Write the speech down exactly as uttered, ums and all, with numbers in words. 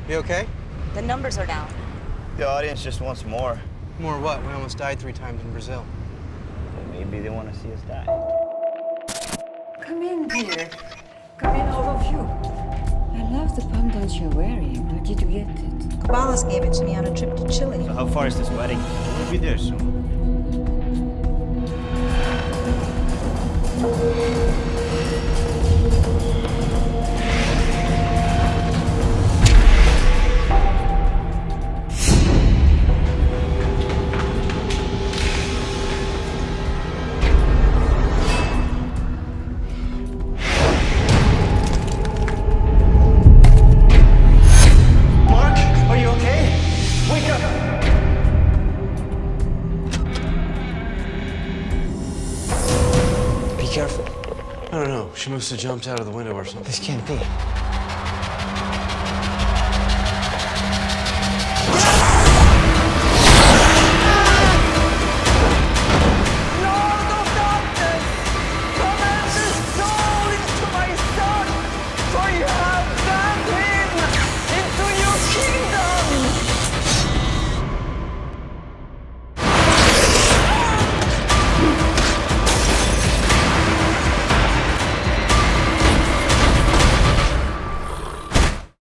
You okay? The numbers are down. The audience just wants more. More what? We almost died three times in Brazil. Well, maybe they want to see us die. Come in, dear. Come in, all of you. I love the pendant you're wearing. Where did you get it? Cabalas gave it to me on a trip to Chile. So how far is this wedding? We'll be there soon. Careful. I don't know. She must have jumped out of the window or something. This can't be.